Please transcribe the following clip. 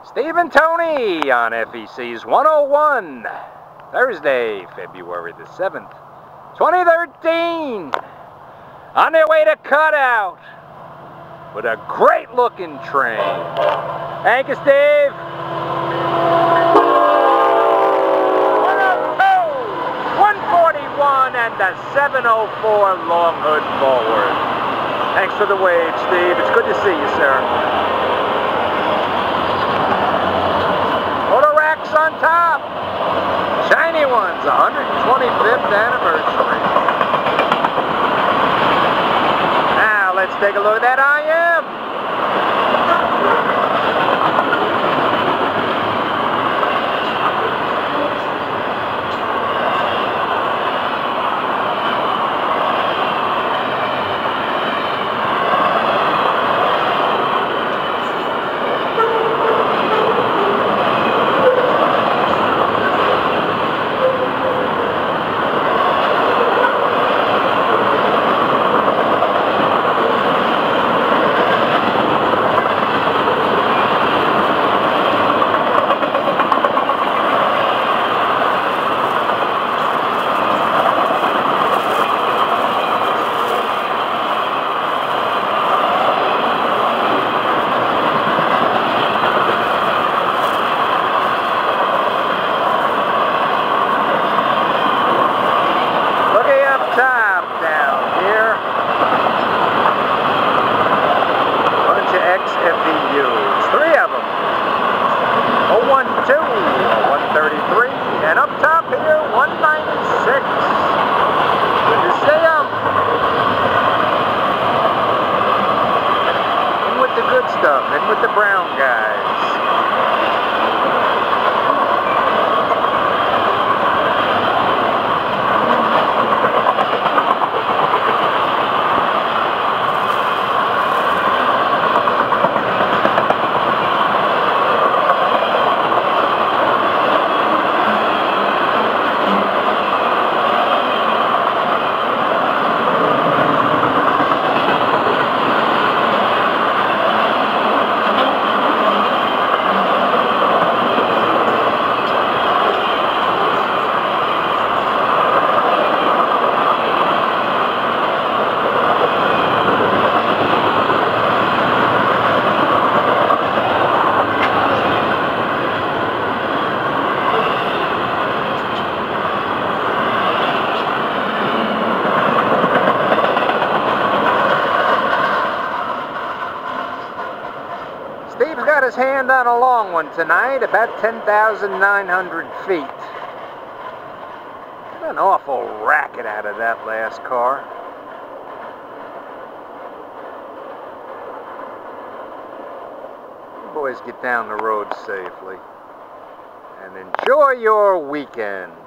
Steve and Tony on FEC's 101, Thursday, February the 7th, 2013, on their way to Cutout with a great looking train. Thank you, Steve. 102, 141, and the 704 long hood forward. Thanks for the wave, Steve. It's good to see you, sir. On top, shiny ones, 125th anniversary. Now let's take a look at that IM. XFEUs, 3 of them, 012, 133, and up top here, 196. Good to see them. In with the good stuff, in with the brown guys. Steve's got his hand on a long one tonight, about 10,900 feet. Got an awful racket out of that last car. You boys get down the road safely and enjoy your weekend.